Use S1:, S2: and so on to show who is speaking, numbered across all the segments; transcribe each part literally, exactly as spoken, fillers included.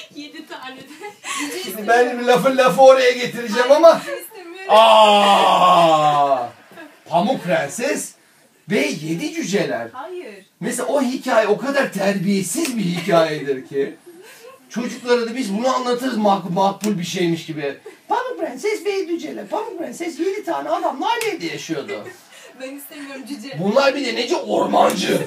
S1: Yedi tane de.
S2: Şimdi ben lafı lafı oraya getireceğim ama. Aa, Pamuk Prenses ve Yedi Cüceler.
S1: Hayır.
S2: Mesela o hikaye o kadar terbiyesiz bir hikayedir ki. Çocuklara da biz bunu anlatırız mak makbul bir şeymiş gibi. Pamuk Prenses ve Yedi Cüceler. Pamuk Prenses yedi tane adamla ailede yaşıyordu.
S1: Ben istemiyorum cüce.
S2: Bunlar bir de nece ormancı.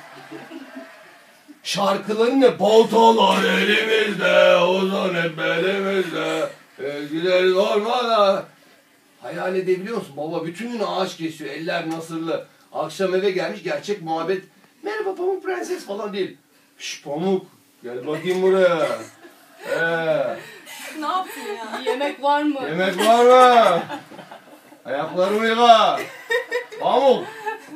S2: Şarkıların ne? Baltalar elimizde, uzun hep elimizde. E, gideriz ormana. Hayal edebiliyor musun? Baba bütün gün ağaç kesiyor, eller nasırlı. Akşam eve gelmiş gerçek muhabbet. Merhaba Pamuk Prenses falan değil. Şş Pamuk, gel bakayım buraya. Ee,
S1: Ne yaptın ya? Yemek var mı?
S2: yemek var mı? Ayaklarımı yıka. Pamuk.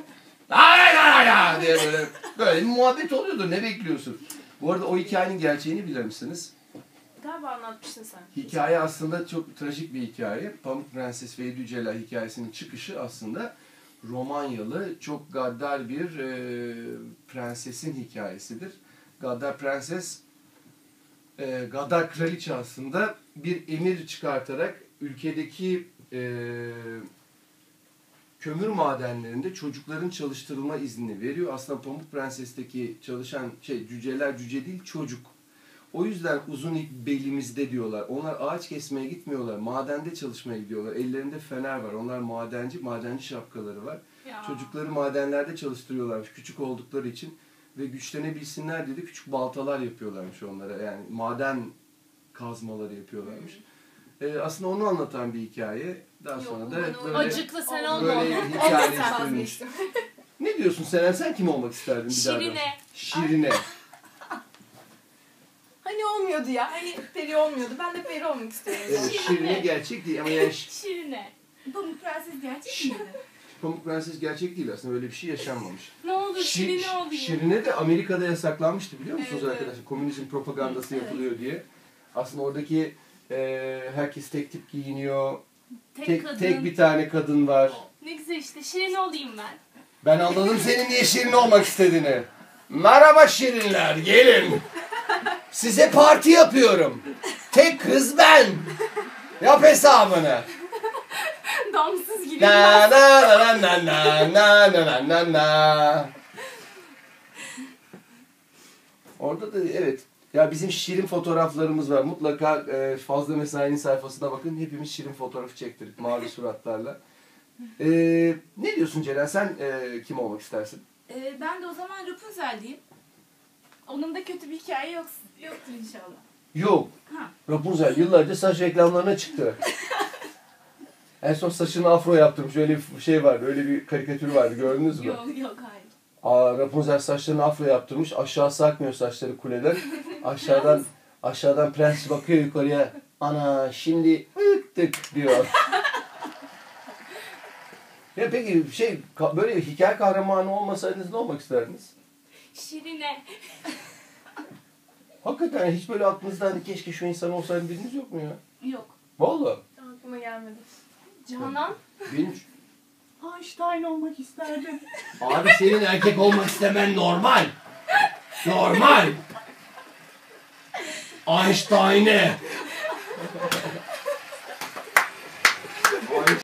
S2: diye böyle, böyle bir muhabbet oluyordur. Ne bekliyorsun? Bu arada o hikayenin gerçeğini bilir misiniz?
S1: Galiba anlatmıştın sen.
S2: Hikaye aslında çok trajik bir hikaye. Pamuk Prenses ve Yedi Cüceler hikayesinin çıkışı aslında Romanyalı çok gaddar bir e, prensesin hikayesidir. Gaddar prenses, e, gaddar kraliçe aslında bir emir çıkartarak ülkedeki e, kömür madenlerinde çocukların çalıştırılma izni veriyor. Aslında Pamuk Prenses'teki çalışan şey cüceler cüce değil çocuk. O yüzden uzun ip belimizde diyorlar. Onlar ağaç kesmeye gitmiyorlar. Madende çalışmaya gidiyorlar. Ellerinde fener var. Onlar madenci, madenci şapkaları var.
S1: Ya.
S2: Çocukları madenlerde çalıştırıyorlarmış küçük oldukları için. Ve güçlenebilsinler diye de küçük baltalar yapıyorlarmış onlara. Yani maden kazmaları yapıyorlarmış. Ee, aslında onu anlatan bir hikaye. Daha
S1: Yok,
S2: sonra da
S1: ben
S2: böyle,
S1: acıklı sen olma.
S2: böyle
S1: Evet,
S2: hikayeleştirilmiş. Ne diyorsun Seren? Sen kim olmak isterdin bir daha?
S1: Şirine.
S2: Şirine.
S3: Hani olmuyordu ya. Hani peri olmuyordu. Ben de peri olmak istiyorum.
S2: Evet, Şirine gerçek değil ama yani
S1: Şirine.
S3: Pamuk Prenses gerçek miydi?
S2: Pamuk Prenses gerçek değil aslında, öyle bir şey yaşanmamış.
S1: Ne olur
S2: Şi-
S1: Şirine olayım.
S2: Şirine de Amerika'da yasaklanmıştı biliyor musunuz
S3: Evet,
S2: arkadaşlar? Komünizm propagandası yapılıyor diye. Aslında oradaki e, herkes tek tip giyiniyor.
S1: Tek,
S2: Tek,
S1: kadın.
S2: tek bir tane kadın var.
S1: Ne güzel işte Şirine olayım ben.
S2: Ben anladım senin niye Şirin olmak istediğini. Merhaba Şirinler, gelin. Size parti yapıyorum. Tek kız ben. Yap hesabını.
S1: Damsız gibi.
S2: Na na na na na na na na na. Orada da evet. Ya bizim şirin fotoğraflarımız var. Mutlaka e, Fazla Mesai'nin sayfasına bakın. Hepimiz şirin fotoğrafı çektirdik mavi suratlarla. E, ne diyorsun Ceren? Sen e, kim olmak istersin?
S3: Ee, ben de o zaman Rapunzel diyeyim. Onun da kötü bir hikaye yok, yoktur inşallah.
S2: Yok.
S3: Ha.
S2: Rapunzel yıllarca saç reklamlarına çıktı. En son saçını afro yaptırmış. Öyle bir şey vardı. Öyle bir karikatür vardı. Gördünüz mü?
S3: Yok yok hayır.
S2: Aa, Rapunzel saçlarını afro yaptırmış. Aşağısı akmıyor saçları kuleden. Aşağıdan aşağıdan prens bakıyor yukarıya. Ana şimdi ıktık diyor. Ya peki şey böyle bir hikaye kahramanı olmasaydınız ne olmak isterdiniz?
S1: Şirine.
S2: Hakikaten hiç böyle aklınızda hani keşke şu insan olsaydı biriniz yok mu ya?
S1: Yok.
S2: Vallahi.
S3: Aklıma gelmedi.
S1: Canan.
S2: Benim...
S3: Einstein olmak isterdim.
S2: Abi senin erkek olmak istemen normal. Normal. Einstein'e.